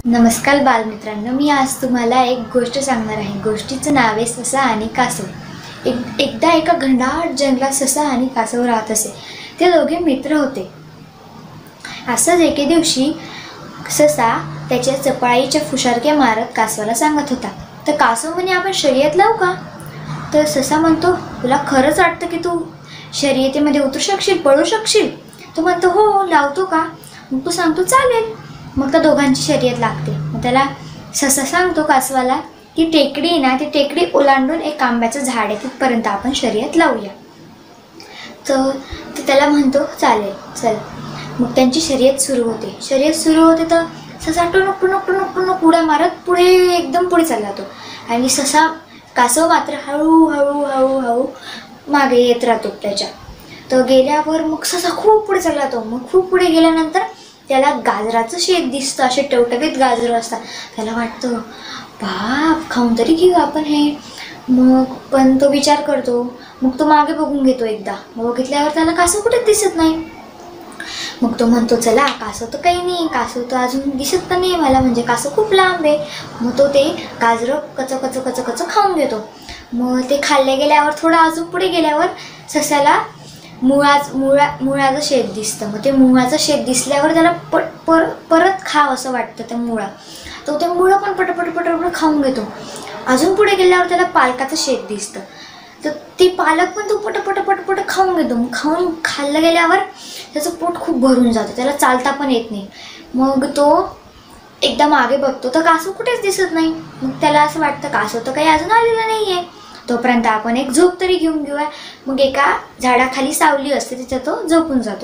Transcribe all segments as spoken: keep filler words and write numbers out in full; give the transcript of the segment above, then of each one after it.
नमस्कार बालमित्रांनो, मी आज तुम्हाला एक गोष्ट सांगणार आहे। गोष्टीचं नाव आहे ससा आणि कासव। एक एकदा एका घनदाट जंगलात ससा आणि कासव राहत असे। ते दोघे मित्र होते। असंच एके दिवशी ससा त्याच्या चपळाईच्या फुशारक्या मारत कासवाला सांगत होता। तर कासव म्हणे, आपण शर्यत लावू का? तर ससा म्हणतो, तुला खरंच वाटतं की तू शर्यतीमध्ये उतरू शकशील, पळू शकशील? तो म्हणतो, हो लावतो का? मग तो सांगतो, चालेल। मग त्या दोघांची शर्यत लागते। मग त्याला ससा सांगतो कासवाला की टेकडी ना ती टेकडी ओलांडून एक आंब्याचं झाड आहे, तिथपर्यंत आपण शर्यत लावूया। तर ते त्याला म्हणतो, चालेल चल। मग त्यांची शर्यत सुरू होते। शर्यत सुरू होते तर ससा टुणूक टुणूक टुणूक टुणूक उड्या मारत पुढे एकदम पुढे चालला जातो आणि ससा कासव मात्र हळू हळू हळू हळू मागे येत राहतो त्याच्या। तर गेल्यावर मग ससा खूप पुढे चालला जातो। मग खूप पुढे गेल्यानंतर त्याला गाजराचं शेत दिसतं, असे टवटवीत गाजरं असतात। त्याला वाटतं, बाप खाऊन तरी घेऊ आपण हे। मग पण तो विचार करतो। मग तो मागे बघून घेतो एकदा। मग बघितल्यावर त्याला कासव कुठेच दिसत नाही। मग तो म्हणतो, चला कासव तर काही नाही, कासव तर अजून दिसत पण नाही मला, म्हणजे कासव खूप लांब आहे। मग तो ते गाजरं कच कच कच कच खाऊन घेतो। मग ते खाल्ले गेल्यावर थोडं अजून पुढे गेल्यावर सस्याला मुळाच मुळा मुळाचं शेत दिसतं। मग ते मुळाचं शेत दिसल्यावर त्याला पट पर परत खाव असं वाटतं त्या मुळा। तो ते मुळं पण पटपट पटपट खाऊन घेतो। अजून पुढे गेल्यावर त्याला पालकाचं शेत दिसतं। तर ती पालक पण तो पटपट पटपट खाऊन घेतो। मग खाऊन खाल्लं गेल्यावर त्याचं पोट खूप भरून जातं, त्याला चालता पण येत नाही। मग तो एकदा मागे बघतो तर कासव कुठेच दिसत नाही। मग त्याला असं वाटतं, कासव तर काही अजून आलेलं नाही आहे, तोपर्यंत आपण एक झोप तरी घेऊन घेऊया। मग एका झाडाखाली सावली असते, तिथे तो झोपून जातो।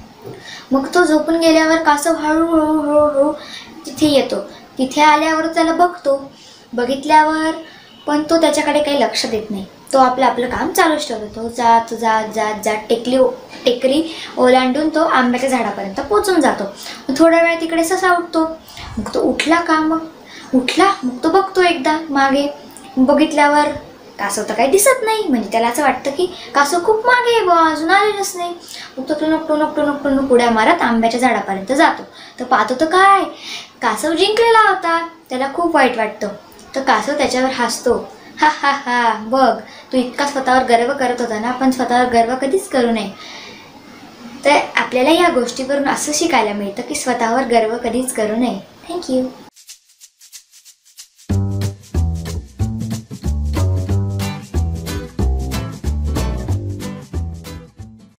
मग तो झोपून गेल्यावर कासव हळू हळू हळू हळू तिथे येतो। तिथे आल्यावर त्याला बघतो। बघितल्यावर पण तो त्याच्याकडे काही लक्ष देत नाही। तो आपलं आपलं काम चालूच ठेवतो। तो जात जात जात जात टेकली टेकरी ओलांडून तो आंब्याच्या झाडापर्यंत पोचून जातो। थोड्या वेळ तिकडे ससा उठतो। मग तो उठला का? मग उठला मग तो बघतो एकदा मागे। बघितल्यावर कासव तर काही दिसत नाही, म्हणजे त्याला असं वाटतं की कासव खूप मागे आहे बा, अजून आलेलंच नाही। मग तो टुणूक टुणूक टुणूक टुणूक उड्या मारत आंब्याच्या झाडापर्यंत जातो। तर पाहतो तर काय, कासव जिंकलेला होता। त्याला खूप वाईट वाटतं। तर कासव त्याच्यावर हसतो, हा हा हा, बघ तू इतका स्वतःवर गर्व करत होता ना, पण स्वतःवर गर्व कधीच करू नये। तर आपल्याला या गोष्टीवरून असं शिकायला मिळतं की स्वतःवर गर्व कधीच करू नये। थँक्यू।